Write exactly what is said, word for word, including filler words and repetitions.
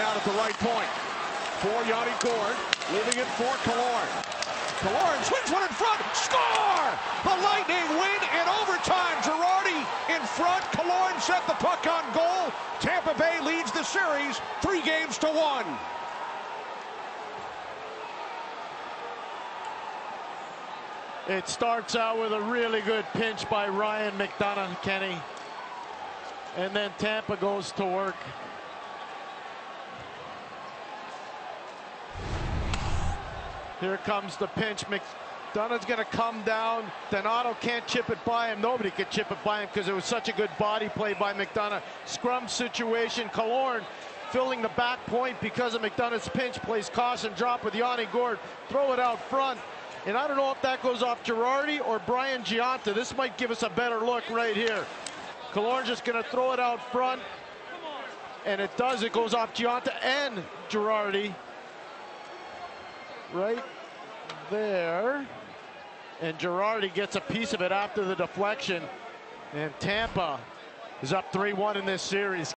down at the right point. For Yanni Gourde, leaving it for Killorn. Killorn swings one in front. Score! The Lightning win in overtime. Girardi in front. Killorn set the puck on goal. Tampa Bay leads the series three games to one. It starts out with a really good pinch by Ryan McDonagh, Kenny. And then Tampa goes to work. Here comes the pinch. McDonagh's going to come down. Donato can't chip it by him. Nobody could chip it by him because it was such a good body play by McDonagh. Scrum situation. Killorn filling the back point because of McDonagh's pinch. Plays caution drop with Yanni Gourde. Throw it out front. And I don't know if that goes off Girardi or Brian Gionta. This might give us a better look right here. Killorn's just going to throw it out front. And it does. It goes off Gionta and Girardi. Right there. And Girardi gets a piece of it after the deflection. And Tampa is up three one in this series.